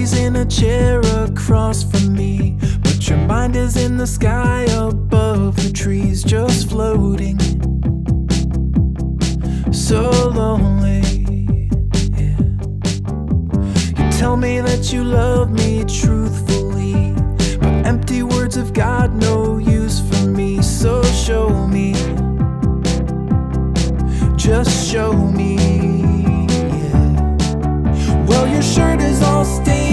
body's in a chair across from me, but your mind is in the sky above the trees, just floating, so lonely, yeah. You tell me that you love me truthfully, but empty words have got no use for me. So show me, just show me, yeah. Well, your shirt is all stained